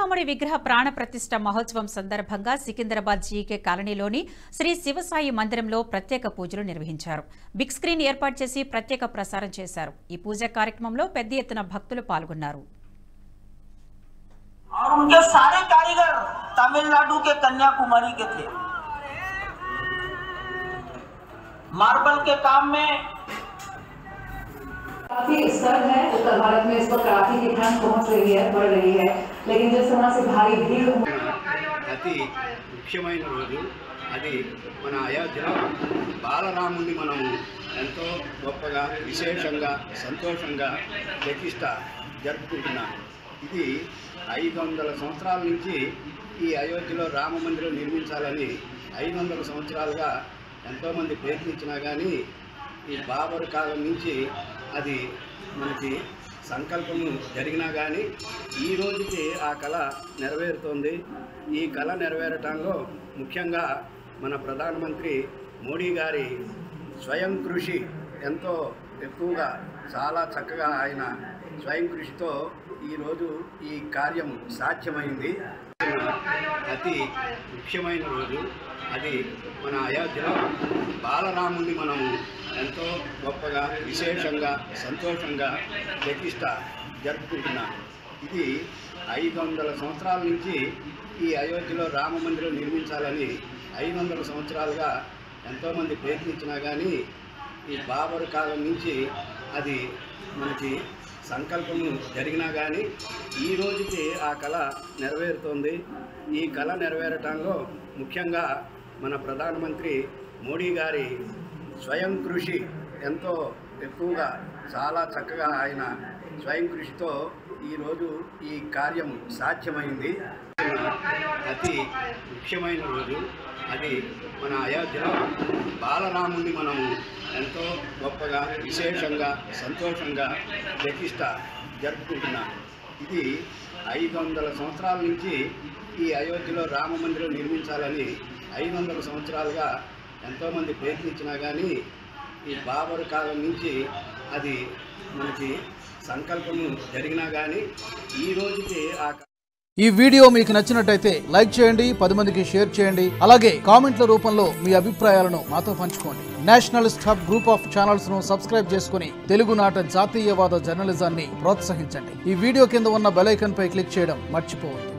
శ్రీరాముడి విగ్రహ ప్రాణ ప్రతిష్ఠ మహోత్సవం సందర్భంగా సికింద్రాబాద్ జీకే కాలనీలోని శ్రీ శివసాయి మందిరంలో ప్రత్యేక పూజలు నిర్వహించారు. బిగ్ స్క్రీన్ ఏర్పాటు చేసి ప్రత్యేక ప్రసారం చేశారు. ఈ పూజ కార్యక్రమంలో పెద్ద ఎత్తున భక్తులు పాల్గొన్నారు. और उनके सारे कारीगर तमिलनाडु के कन्याकुमारी के थे। मार्बल के काम में काफी स्तर है। उत्तर भारत में इस पर कड़ाके की ठंड पहुंच रही है, बढ़ रही है, लेकिन जिस तरह से भारी भीड़ अति मुख्यమైన రోజు అది మన అయోధ్యలో బాలరాముని మనం ఎంతో గొప్పగా విశేషంగా సంతోషంగా ప్రతిష్ఠ జరుపుకుంటున్నాం. ఇది 500 సంవత్సరాల నుంచి ఈ అయోధ్యలో రామ మందిరం నిర్మించాలని 500 సంవత్సరాలుగా ఎంతోమంది ప్రయత్నించినా కానీ ఈ బాబర్ కాలం నుంచి అది మనకి సంకల్పము జరిగినా కానీ ఈ రోజుకి ఆ కళ నెరవేరుతోంది. ఈ కళ నెరవేరటంలో ముఖ్యంగా మన ప్రధానమంత్రి మోడీ గారి స్వయం కృషి ఎంతో ఎక్కువగా చాలా చక్కగా ఆయన స్వయం కృషితో ఈరోజు ఈ కార్యం సాధ్యమైంది. అతి ముఖ్యమైన రోజు అది మన అయోధ్యలో బాలరాముని మనం ఎంతో గొప్పగా విశేషంగా సంతోషంగా ప్రతిష్ఠ జరుపుకుంటున్నాం. ఇది 500 సంవత్సరాల నుంచి ఈ అయోధ్యలో రామ మందిరం నిర్మించాలని 500 సంవత్సరాలుగా ఎంతోమంది ప్రయత్నించినా కానీ ఈ బాబర్ కాలం నుంచి అది మనకి సంకల్పము జరిగినా కానీ ఈ రోజుకి ఆ కళ నెరవేరుతోంది. ఈ కళ నెరవేరటంలో ముఖ్యంగా మన ప్రధానమంత్రి మోడీ గారి స్వయం కృషి ఎంతో ఎక్కువగా చాలా చక్కగా ఆయన స్వయం కృషితో ఈరోజు ఈ కార్యం సాధ్యమైంది. అతి ముఖ్యమైన రోజు అది మన అయోధ్యలో బాలరాముని మనం ఎంతో గొప్పగా విశేషంగా సంతోషంగా ప్రతిష్ఠ జరుపుకుంటున్నాం. ఇది 500 సంవత్సరాల నుంచి ఈ అయోధ్యలో రామ మందిరం నిర్మించాలని 500 సంవత్సరాలుగా ఎంతోమంది ప్రయత్నించినా కానీ ఈ బాబర్ కాలం నుంచి అది మనకి సంకల్పము జరిగినా కానీ ఈ రోజుకి ఆ ఈ వీడియో మీకు నచ్చినట్టయితే లైక్ చేయండి, 10 మందికి షేర్ చేయండి. అలాగే కామెంట్ల రూపంలో మీ అభిప్రాయాలను మాతో పంచుకోండి. Nationalist hub group of channels ను సబ్స్క్రైబ్ చేసుకుని తెలుగునాట జాతీయవాద జర్నలిజాన్ని ప్రోత్సహించండి. ఈ వీడియో కింద ఉన్న బెల్ ఐకాన్ పై క్లిక్ చేయడం మర్చిపోవద్దు.